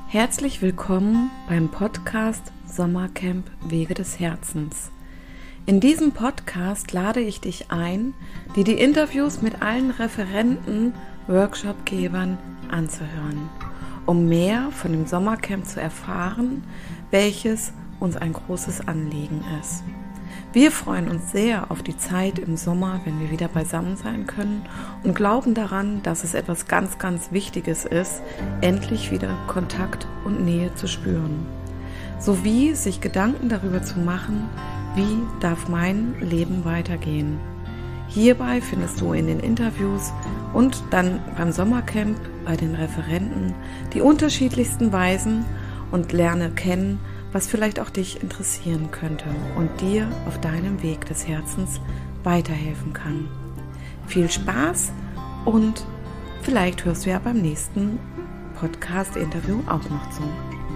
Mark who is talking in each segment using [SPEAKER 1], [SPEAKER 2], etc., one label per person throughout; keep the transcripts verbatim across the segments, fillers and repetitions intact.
[SPEAKER 1] Herzlich willkommen beim Podcast Sommercamp Wege des Herzens. In diesem Podcast lade ich dich ein, dir die Interviews mit allen Referenten, Workshopgebern anzuhören, um mehr von dem Sommercamp zu erfahren, welches uns ein großes Anliegen ist. Wir freuen uns sehr auf die Zeit im Sommer, wenn wir wieder beisammen sein können und glauben daran, dass es etwas ganz, ganz Wichtiges ist, endlich wieder Kontakt und Nähe zu spüren. Sowie sich Gedanken darüber zu machen, wie darf mein Leben weitergehen. Hierbei findest du in den Interviews und dann beim Sommercamp bei den Referenten die unterschiedlichsten Weisen und lerne kennen, was vielleicht auch dich interessieren könnte und dir auf deinem Weg des Herzens weiterhelfen kann. Viel Spaß und vielleicht hörst du ja beim nächsten Podcast-Interview auch noch zu.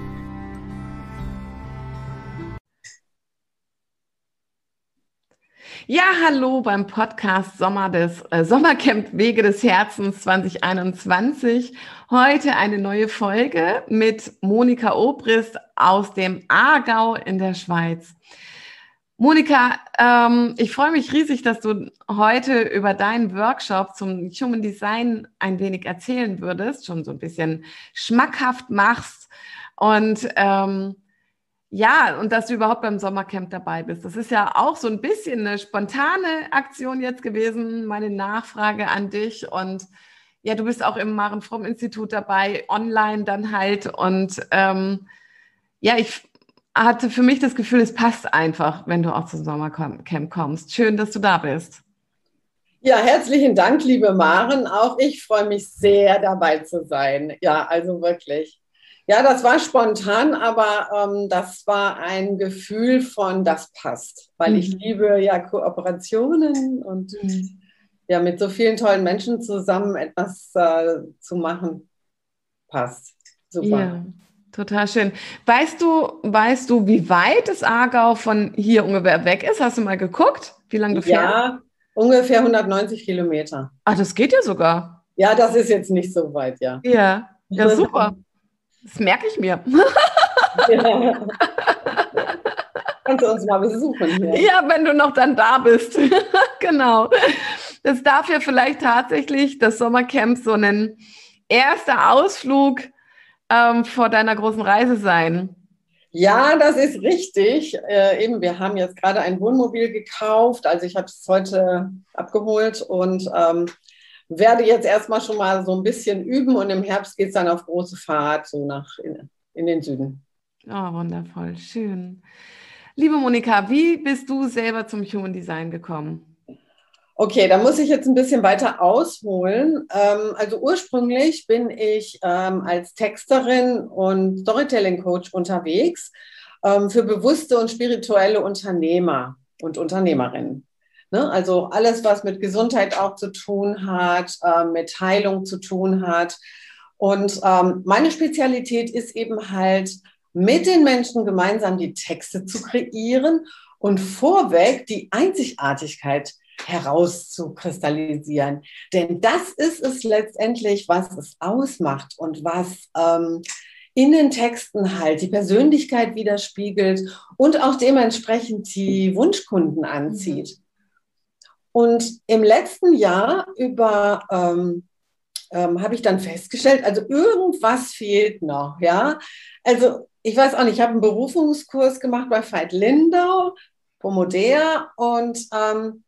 [SPEAKER 1] Ja, hallo beim Podcast Sommer des äh, Sommercamp Wege des Herzens zwanzig einundzwanzig. Heute eine neue Folge mit Monika Obrist aus dem Aargau in der Schweiz. Monika, ähm, ich freue mich riesig, dass du heute über deinen Workshop zum Human Design ein wenig erzählen würdest, schon so ein bisschen schmackhaft machst und ähm, ja, und dass du überhaupt beim Sommercamp dabei bist. Das ist ja auch so ein bisschen eine spontane Aktion jetzt gewesen, meine Nachfrage an dich. Und ja, du bist auch im Maren Fromm Institut dabei, online dann halt. Und ähm, ja, ich hatte für mich das Gefühl, es passt einfach, wenn du auch zum Sommercamp kommst. Schön, dass du da bist.
[SPEAKER 2] Ja, herzlichen Dank, liebe Maren. Auch ich freue mich sehr, dabei zu sein. Ja, also wirklich. Ja, das war spontan, aber ähm, das war ein Gefühl von, das passt, weil mhm. ich liebe ja Kooperationen und mhm. ja mit so vielen tollen Menschen zusammen etwas äh, zu machen, passt. Super.
[SPEAKER 1] Ja, total schön. Weißt du, weißt du, wie weit das Aargau von hier ungefähr weg ist? Hast du mal geguckt, wie lange du fährst?
[SPEAKER 2] Ja, ungefähr hundertneunzig Kilometer.
[SPEAKER 1] Ach, das geht ja sogar.
[SPEAKER 2] Ja, das ist jetzt nicht so weit, ja.
[SPEAKER 1] Ja, ja, super. Das merke ich mir.
[SPEAKER 2] Ja. Kannst du uns mal besuchen hier?
[SPEAKER 1] Ja, wenn du noch dann da bist. Genau. Das darf ja vielleicht tatsächlich das Sommercamp so ein erster Ausflug ähm, vor deiner großen Reise sein.
[SPEAKER 2] Ja, das ist richtig. Äh, eben, wir haben jetzt gerade ein Wohnmobil gekauft. Also ich habe es heute abgeholt und ähm, werde jetzt erstmal schon mal so ein bisschen üben und im Herbst geht es dann auf große Fahrt, so nach in, in den Süden.
[SPEAKER 1] Oh, wundervoll, schön. Liebe Monika, wie bist du selber zum Human Design gekommen?
[SPEAKER 2] Okay, da muss ich jetzt ein bisschen weiter ausholen. Ähm, also ursprünglich bin ich ähm, als Texterin und Storytelling-Coach unterwegs ähm, für bewusste und spirituelle Unternehmer und Unternehmerinnen. Ne? Also alles, was mit Gesundheit auch zu tun hat, äh, mit Heilung zu tun hat. Und ähm, meine Spezialität ist eben halt, mit den Menschen gemeinsam die Texte zu kreieren und vorweg die Einzigartigkeit herauszukristallisieren. Denn das ist es letztendlich, was es ausmacht und was ähm, in den Texten halt die Persönlichkeit widerspiegelt und auch dementsprechend die Wunschkunden anzieht. Mhm. Und im letzten Jahr über ähm, ähm, habe ich dann festgestellt, also irgendwas fehlt noch, ja. Also ich weiß auch nicht, ich habe einen Berufungskurs gemacht bei Veit Lindau, Pomodea und ähm,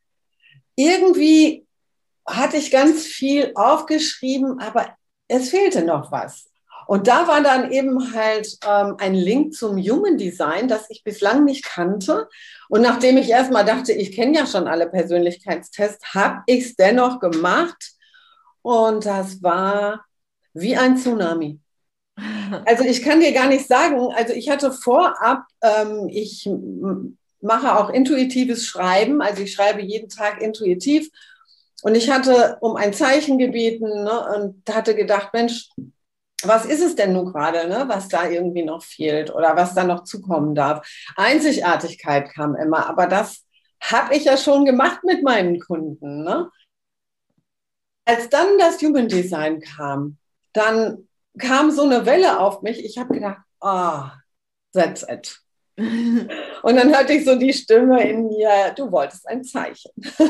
[SPEAKER 2] irgendwie hatte ich ganz viel aufgeschrieben, aber es fehlte noch was. Und da war dann eben halt ähm, ein Link zum Human Design, das ich bislang nicht kannte. Und nachdem ich erstmal dachte, ich kenne ja schon alle Persönlichkeitstests, habe ich es dennoch gemacht. Und das war wie ein Tsunami. Also ich kann dir gar nicht sagen, also ich hatte vorab, ähm, ich mache auch intuitives Schreiben, also ich schreibe jeden Tag intuitiv. Und ich hatte um ein Zeichen gebeten, ne, und hatte gedacht, Mensch, was ist es denn nun gerade, ne, was da irgendwie noch fehlt oder was da noch zukommen darf? Einzigartigkeit kam immer, aber das habe ich ja schon gemacht mit meinen Kunden. Ne? Als dann das Human Design kam, dann kam so eine Welle auf mich. Ich habe gedacht, ah, oh, that's it. Und dann hörte ich so die Stimme in mir, du wolltest ein Zeichen.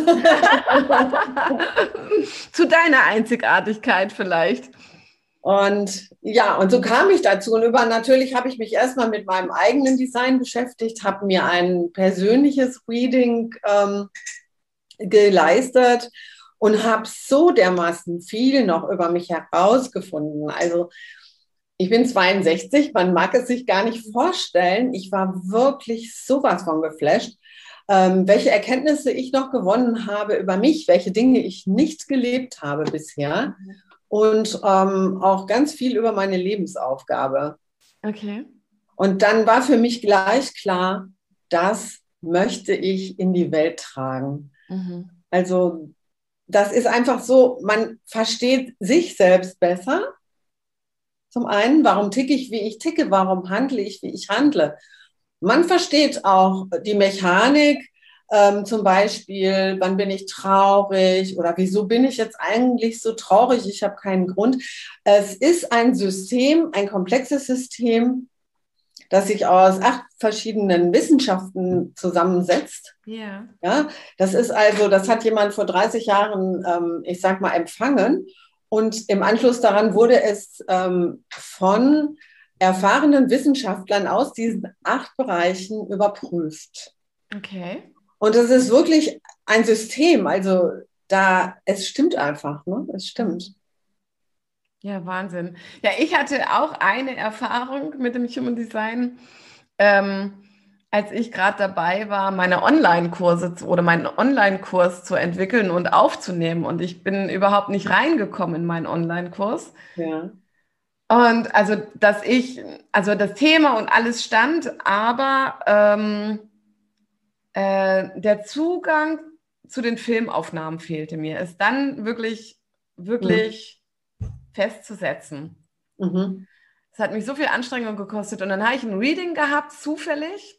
[SPEAKER 1] Zu deiner Einzigartigkeit vielleicht.
[SPEAKER 2] Und ja, und so kam ich dazu. Und über natürlich habe ich mich erstmal mit meinem eigenen Design beschäftigt, habe mir ein persönliches Reading ähm, geleistet und habe so dermaßen viel noch über mich herausgefunden. Also ich bin zweiundsechzig, man mag es sich gar nicht vorstellen. Ich war wirklich sowas von geflasht, ähm, welche Erkenntnisse ich noch gewonnen habe über mich, welche Dinge ich nicht gelebt habe bisher und ähm, auch ganz viel über meine Lebensaufgabe.
[SPEAKER 1] Okay.
[SPEAKER 2] Und dann war für mich gleich klar, das möchte ich in die Welt tragen. Mhm. Also das ist einfach so, man versteht sich selbst besser. Zum einen, warum ticke ich, wie ich ticke, warum handle ich, wie ich handle. Man versteht auch die Mechanik, ähm, zum Beispiel, wann bin ich traurig oder wieso bin ich jetzt eigentlich so traurig, ich habe keinen Grund. Es ist ein System, ein komplexes System, das sich aus acht verschiedenen Wissenschaften zusammensetzt.
[SPEAKER 1] Yeah.
[SPEAKER 2] Ja, das ist also, das hat jemand vor dreißig Jahren, ähm, ich sag mal, empfangen. Und im Anschluss daran wurde es ähm, von erfahrenen Wissenschaftlern aus diesen acht Bereichen überprüft.
[SPEAKER 1] Okay.
[SPEAKER 2] Und es ist wirklich ein System. Also da, es stimmt einfach, ne? Es stimmt.
[SPEAKER 1] Ja, Wahnsinn. Ja, ich hatte auch eine Erfahrung mit dem Human Design, ähm, als ich gerade dabei war, meine Online-Kurse zu, oder meinen Online-Kurs zu entwickeln und aufzunehmen. Und ich bin überhaupt nicht reingekommen in meinen Online-Kurs.
[SPEAKER 2] Ja.
[SPEAKER 1] Und also, dass ich, also das Thema und alles stand, aber ähm, äh, der Zugang zu den Filmaufnahmen fehlte mir. Es dann wirklich, wirklich mhm. festzusetzen.
[SPEAKER 2] Mhm.
[SPEAKER 1] Es hat mich so viel Anstrengung gekostet. Und dann habe ich ein Reading gehabt, zufällig.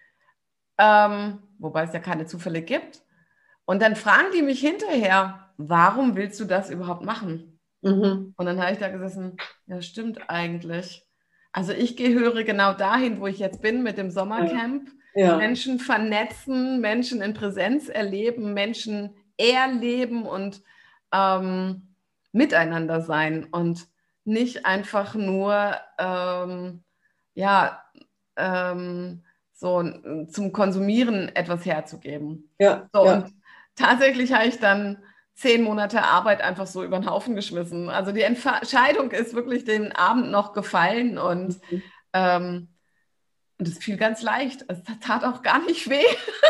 [SPEAKER 1] Ähm, wobei es ja keine Zufälle gibt. Und dann fragen die mich hinterher, warum willst du das überhaupt machen? Mhm. Und dann habe ich da gesessen, ja, stimmt eigentlich. Also ich gehöre genau dahin, wo ich jetzt bin mit dem Sommercamp. Ja. Ja. Menschen vernetzen, Menschen in Präsenz erleben, Menschen erleben und ähm, miteinander sein und nicht einfach nur ähm, ja, ähm, so zum Konsumieren etwas herzugeben.
[SPEAKER 2] Ja,
[SPEAKER 1] so,
[SPEAKER 2] ja.
[SPEAKER 1] Und tatsächlich habe ich dann zehn Monate Arbeit einfach so über den Haufen geschmissen. Also die Entscheidung ist wirklich den Abend noch gefallen und mhm. ähm, und es fiel ganz leicht. Es tat auch gar nicht weh.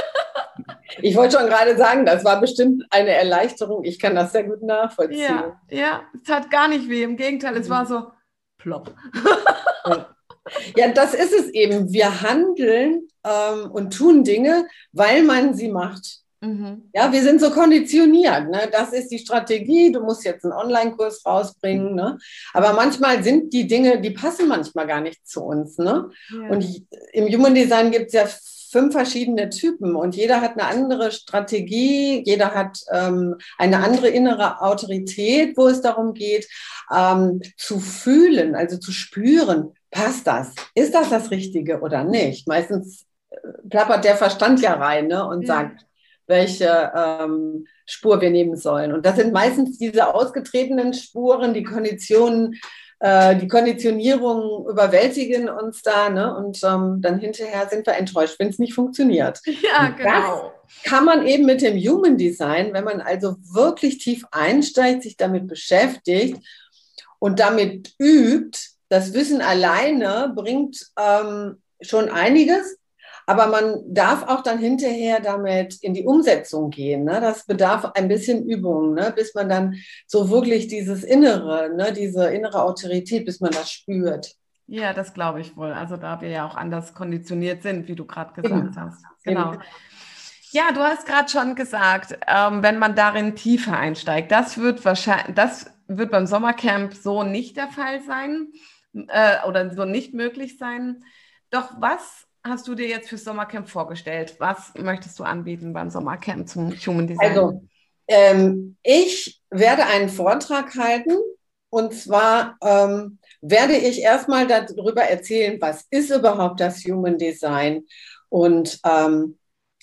[SPEAKER 2] Ich wollte schon gerade sagen, das war bestimmt eine Erleichterung. Ich kann das sehr gut nachvollziehen.
[SPEAKER 1] Ja, ja, es tat gar nicht weh. Im Gegenteil, es war so plopp.
[SPEAKER 2] Ja. Ja, das ist es eben. Wir handeln ähm, und tun Dinge, weil man sie macht. Mhm. Ja, wir sind so konditioniert. Ne? Das ist die Strategie. Du musst jetzt einen Online-Kurs rausbringen. Ne? Aber manchmal sind die Dinge, die passen manchmal gar nicht zu uns. Ne? Ja. Und im Human Design gibt es ja fünf verschiedene Typen und jeder hat eine andere Strategie, jeder hat ähm, eine andere innere Autorität, wo es darum geht, ähm, zu fühlen, also zu spüren, passt das? Ist das das Richtige oder nicht? Meistens plappert der Verstand ja rein, ne, und ja. sagt, welche ähm, Spur wir nehmen sollen. Und das sind meistens diese ausgetretenen Spuren, die Konditionen, äh, die Konditionierungen überwältigen uns da, ne? Und ähm, dann hinterher sind wir enttäuscht, wenn es nicht funktioniert.
[SPEAKER 1] Ja, genau.
[SPEAKER 2] Das kann man eben mit dem Human Design, wenn man also wirklich tief einsteigt, sich damit beschäftigt und damit übt. Das Wissen alleine bringt ähm, schon einiges, aber man darf auch dann hinterher damit in die Umsetzung gehen. Ne? Das bedarf ein bisschen Übung, ne? Bis man dann so wirklich dieses Innere, ne? Diese innere Autorität, bis man das spürt.
[SPEAKER 1] Ja, das glaube ich wohl. Also da wir ja auch anders konditioniert sind, wie du gerade gesagt Eben. hast. Genau. Eben. Ja, du hast gerade schon gesagt, ähm, wenn man darin tiefer einsteigt, das wird wahrscheinlich, das wird beim Sommercamp so nicht der Fall sein äh, oder so nicht möglich sein. Doch was hast du dir jetzt fürs Sommercamp vorgestellt? Was möchtest du anbieten beim Sommercamp zum Human Design?
[SPEAKER 2] Also, ähm, ich werde einen Vortrag halten Und zwar ähm, werde ich erstmal darüber erzählen, was ist überhaupt das Human Design und ähm,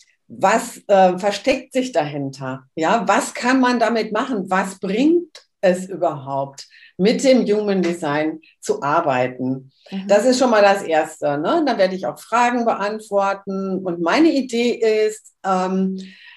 [SPEAKER 2] was äh, versteckt sich dahinter? Ja, was kann man damit machen? Was bringt es überhaupt, mit dem Human Design zu arbeiten? Mhm. Das ist schon mal das Erste. Ne? Dann werde ich auch Fragen beantworten. Und meine Idee ist, ähm,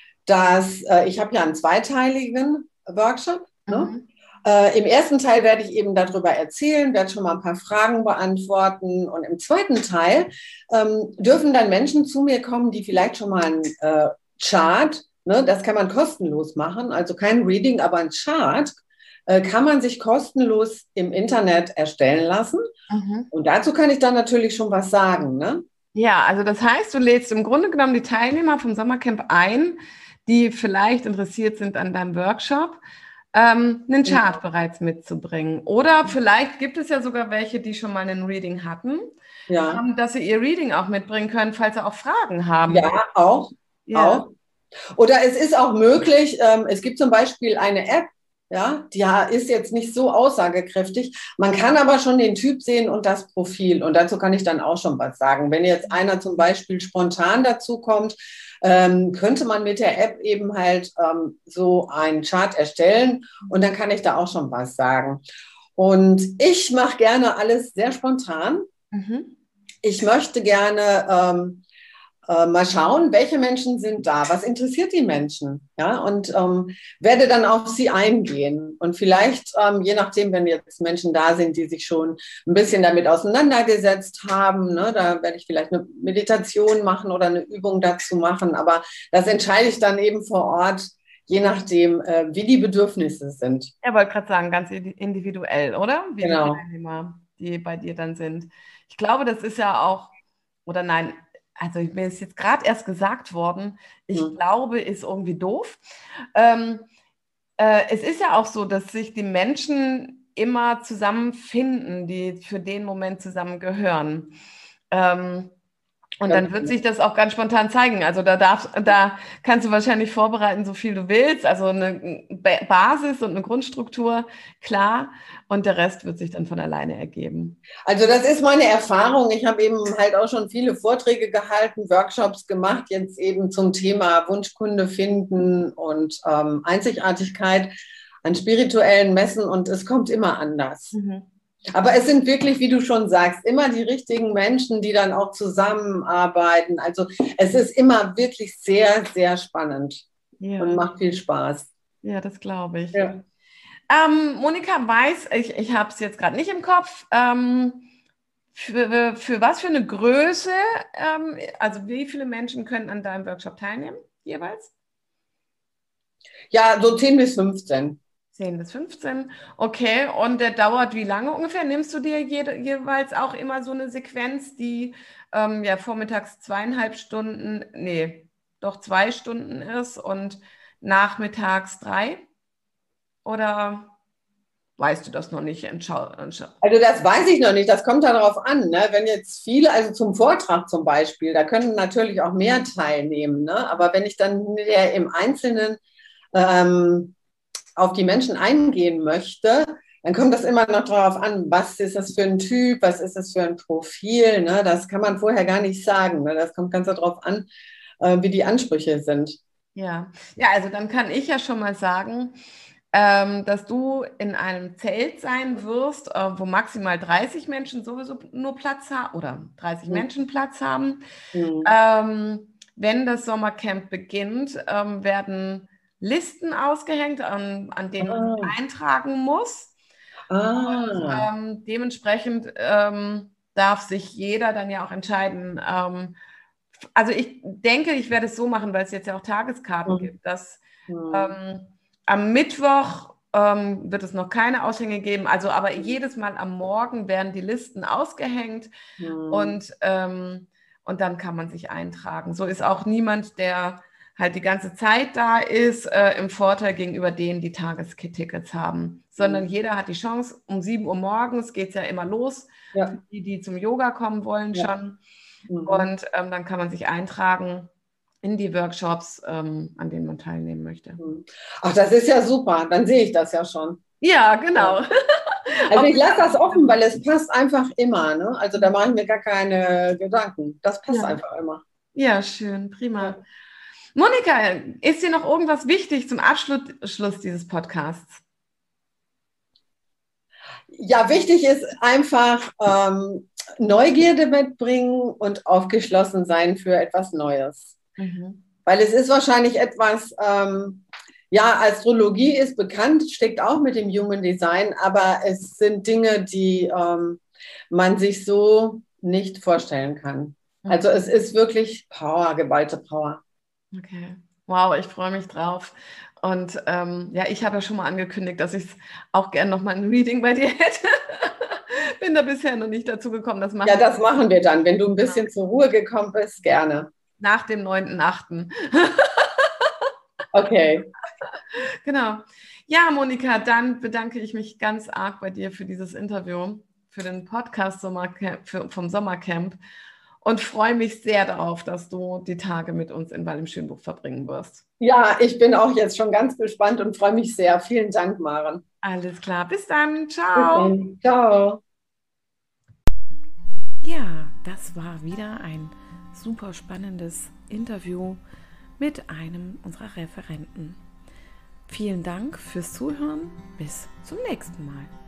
[SPEAKER 2] dass äh, ich habe ja einen zweiteiligen Workshop. Ne? Mhm. Äh, Im ersten Teil werde ich eben darüber erzählen, werde schon mal ein paar Fragen beantworten. Und im zweiten Teil ähm, dürfen dann Menschen zu mir kommen, die vielleicht schon mal einen äh, Chart, ne, das kann man kostenlos machen, also kein Reading, aber ein Chart, äh, kann man sich kostenlos im Internet erstellen lassen. Mhm. Und dazu kann ich dann natürlich schon was sagen. Ne?
[SPEAKER 1] Ja, also das heißt, du lädst im Grunde genommen die Teilnehmer vom Sommercamp ein, die vielleicht interessiert sind an deinem Workshop, ähm, einen Chart ja. bereits mitzubringen. Oder vielleicht gibt es ja sogar welche, die schon mal ein Reading hatten, ja. ähm, dass sie ihr Reading auch mitbringen können, falls sie auch Fragen haben.
[SPEAKER 2] Ja, auch. Ja. auch. Oder es ist auch möglich, ähm, es gibt zum Beispiel eine App, ja, die ist jetzt nicht so aussagekräftig. Man kann aber schon den Typ sehen und das Profil. Und dazu kann ich dann auch schon was sagen. Wenn jetzt einer zum Beispiel spontan dazu kommt, ähm, könnte man mit der App eben halt ähm, so einen Chart erstellen. Und dann kann ich da auch schon was sagen. Und ich mache gerne alles sehr spontan. Mhm. Ich möchte gerne ähm, Äh, mal schauen, welche Menschen sind da, was interessiert die Menschen, ja, und ähm, werde dann auf sie eingehen. Und vielleicht, ähm, je nachdem, wenn jetzt Menschen da sind, die sich schon ein bisschen damit auseinandergesetzt haben, ne, da werde ich vielleicht eine Meditation machen oder eine Übung dazu machen, aber das entscheide ich dann eben vor Ort, je nachdem, äh, wie die Bedürfnisse sind.
[SPEAKER 1] Ja, wollte gerade sagen, ganz individuell, oder? Wie
[SPEAKER 2] genau.
[SPEAKER 1] Die Teilnehmer, die bei dir dann sind. Ich glaube, das ist ja auch, oder nein, also mir ist jetzt gerade erst gesagt worden, ich hm. glaube, ist irgendwie doof. Ähm, äh, es ist ja auch so, dass sich die Menschen immer zusammenfinden, die für den Moment zusammengehören. Ähm, und dann wird sich das auch ganz spontan zeigen. Also da darf, da kannst du wahrscheinlich vorbereiten, so viel du willst. Also eine Basis und eine Grundstruktur, klar. Und der Rest wird sich dann von alleine ergeben.
[SPEAKER 2] Also das ist meine Erfahrung. Ich habe eben halt auch schon viele Vorträge gehalten, Workshops gemacht, jetzt eben zum Thema Wunschkunde finden und ähm, Einzigartigkeit an spirituellen Messen. Und es kommt immer anders. Mhm. Aber es sind wirklich, wie du schon sagst, immer die richtigen Menschen, die dann auch zusammenarbeiten. Also es ist immer wirklich sehr, sehr spannend ja. und macht viel Spaß.
[SPEAKER 1] Ja, das glaube ich. Ja. Ähm, Monika weiß, ich, ich habe es jetzt gerade nicht im Kopf, ähm, für, für was für eine Größe, ähm, also wie viele Menschen können an deinem Workshop teilnehmen jeweils?
[SPEAKER 2] Ja, so zehn bis fünfzehn.
[SPEAKER 1] zehn bis fünfzehn, okay. Und der dauert wie lange ungefähr? Nimmst du dir jede, jeweils auch immer so eine Sequenz, die ähm, ja vormittags zweieinhalb Stunden, nee, doch zwei Stunden ist und nachmittags drei? Oder weißt du das noch nicht?
[SPEAKER 2] Also das weiß ich noch nicht, das kommt darauf an. Ne? Wenn jetzt viele, also zum Vortrag zum Beispiel, da können natürlich auch mehr teilnehmen. Ne? Aber wenn ich dann im Einzelnen ähm, auf die Menschen eingehen möchte, dann kommt das immer noch darauf an, was ist das für ein Typ, was ist das für ein Profil. Ne? Das kann man vorher gar nicht sagen. Ne? Das kommt ganz darauf an, äh, wie die Ansprüche sind.
[SPEAKER 1] Ja. ja, also dann kann ich ja schon mal sagen, ähm, dass du in einem Zelt sein wirst, äh, wo maximal dreißig Menschen sowieso nur Platz haben oder dreißig mhm. Menschen Platz haben. Mhm. Ähm, wenn das Sommercamp beginnt, ähm, werden Listen ausgehängt, an, an denen ah. man sich eintragen muss. Ah. Und ähm, dementsprechend ähm, darf sich jeder dann ja auch entscheiden. Ähm, also ich denke, ich werde es so machen, weil es jetzt ja auch Tageskarten mhm. gibt, dass mhm. ähm, am Mittwoch ähm, wird es noch keine Aushänge geben, also aber jedes Mal am Morgen werden die Listen ausgehängt mhm. und, ähm, und dann kann man sich eintragen. So ist auch niemand, der halt die ganze Zeit da ist, äh, im Vorteil gegenüber denen, die Tagestickets haben. Sondern mhm. jeder hat die Chance, um sieben Uhr morgens geht es ja immer los, ja. die, die zum Yoga kommen wollen ja. schon. Mhm. Und ähm, dann kann man sich eintragen in die Workshops, ähm, an denen man teilnehmen möchte.
[SPEAKER 2] Ach, das ist ja super. Dann sehe ich das ja schon.
[SPEAKER 1] Ja, genau.
[SPEAKER 2] Also ich lasse das offen, weil es passt einfach immer. Ne? Also da mache ich mir gar keine Gedanken. Das passt
[SPEAKER 1] Ja.
[SPEAKER 2] einfach immer.
[SPEAKER 1] Ja, schön, prima.
[SPEAKER 2] Ja.
[SPEAKER 1] Monika, ist dir noch irgendwas wichtig zum Abschluss Schluss dieses Podcasts?
[SPEAKER 2] Ja, wichtig ist einfach ähm, Neugierde mitbringen und aufgeschlossen sein für etwas Neues.
[SPEAKER 1] Mhm.
[SPEAKER 2] Weil es ist wahrscheinlich etwas, ähm, ja, Astrologie ist bekannt, steckt auch mit dem Human Design, aber es sind Dinge, die ähm, man sich so nicht vorstellen kann. Also es ist wirklich Power, geballte Power.
[SPEAKER 1] Okay. Wow, ich freue mich drauf. Und ähm, ja, ich habe ja schon mal angekündigt, dass ich auch gerne noch mal ein Reading bei dir hätte. Bin da bisher noch nicht dazu gekommen. Das machen
[SPEAKER 2] Ja,
[SPEAKER 1] wir
[SPEAKER 2] das machen wir dann. Wenn du ein bisschen zur Ruhe gekommen bist, gerne.
[SPEAKER 1] nach dem neunten achten
[SPEAKER 2] Okay.
[SPEAKER 1] Genau. Ja, Monika, dann bedanke ich mich ganz arg bei dir für dieses Interview, für den Podcast Sommercamp, für, vom Sommercamp und freue mich sehr darauf, dass du die Tage mit uns in Wall im Schönbuch verbringen wirst.
[SPEAKER 2] Ja, ich bin auch jetzt schon ganz gespannt und freue mich sehr. Vielen Dank, Maren.
[SPEAKER 1] Alles klar, bis dann.
[SPEAKER 2] Bis
[SPEAKER 1] Ciao.
[SPEAKER 2] dann. Ciao.
[SPEAKER 1] Ja, das war wieder ein super spannendes Interview mit einem unserer Referenten. Vielen Dank fürs Zuhören. Bis zum nächsten Mal.